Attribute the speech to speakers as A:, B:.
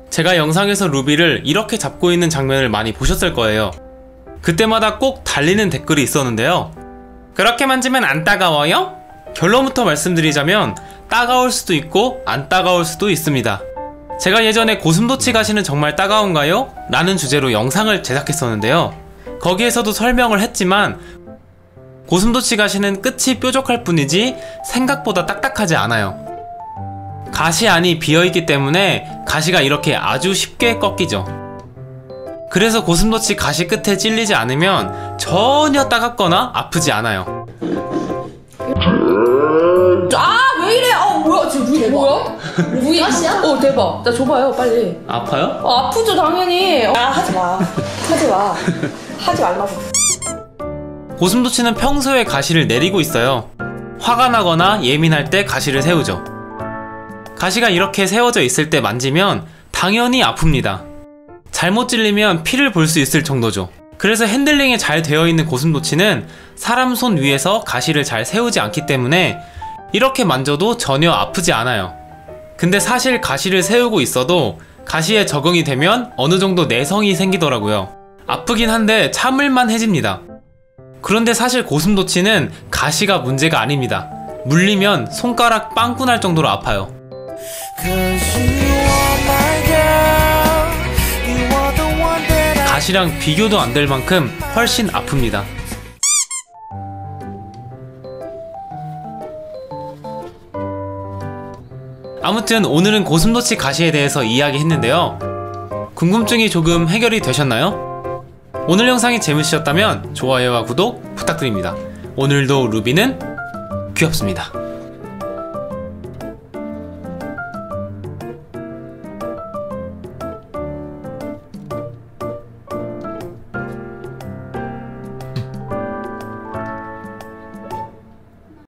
A: 제가 영상에서 루비를 이렇게 잡고 있는 장면을 많이 보셨을 거예요. 그때마다 꼭 달리는 댓글이 있었는데요. 그렇게 만지면 안 따가워요? 결론부터 말씀드리자면 따가울 수도 있고 안 따가울 수도 있습니다. 제가 예전에 고슴도치 가시는 정말 따가운가요? 라는 주제로 영상을 제작했었는데요. 거기에서도 설명을 했지만 고슴도치 가시는 끝이 뾰족할 뿐이지 생각보다 딱딱하지 않아요. 가시 안이 비어있기 때문에 가시가 이렇게 아주 쉽게 꺾이죠. 그래서 고슴도치 가시 끝에 찔리지 않으면 전혀 따갑거나 아프지 않아요.
B: 왜 이래? 뭐야? 지금 루이 뭐야? 루이 가시야? 대박. 나 줘봐요, 빨리.
A: 아파요?
B: 아프죠, 당연히. 하지 마. 하지 마. 하지 말라고.
A: 고슴도치는 평소에 가시를 내리고 있어요. 화가 나거나 예민할 때 가시를 세우죠. 가시가 이렇게 세워져 있을 때 만지면 당연히 아픕니다. 잘못 찔리면 피를 볼 수 있을 정도죠. 그래서 핸들링이 잘 되어 있는 고슴도치는 사람 손 위에서 가시를 잘 세우지 않기 때문에 이렇게 만져도 전혀 아프지 않아요. 근데 사실 가시를 세우고 있어도 가시에 적응이 되면 어느 정도 내성이 생기더라고요. 아프긴 한데 참을만 해집니다. 그런데 사실 고슴도치는 가시가 문제가 아닙니다. 물리면 손가락 빵꾸 날 정도로 아파요. 가시랑 비교도 안 될 만큼 훨씬 아픕니다. 아무튼 오늘은 고슴도치 가시에 대해서 이야기했는데요. 궁금증이 조금 해결이 되셨나요? 오늘 영상이 재밌으셨다면 좋아요와 구독 부탁드립니다. 오늘도 루비는 귀엽습니다.